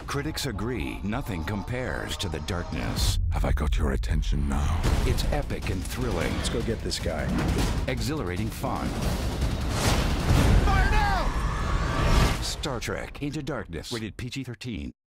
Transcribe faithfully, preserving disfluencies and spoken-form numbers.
Critics agree nothing compares to the darkness. Have I got your attention now? It's epic and thrilling. Let's go get this guy. Exhilarating fun. Fire now! Star Trek Into Darkness. Rated P G thirteen.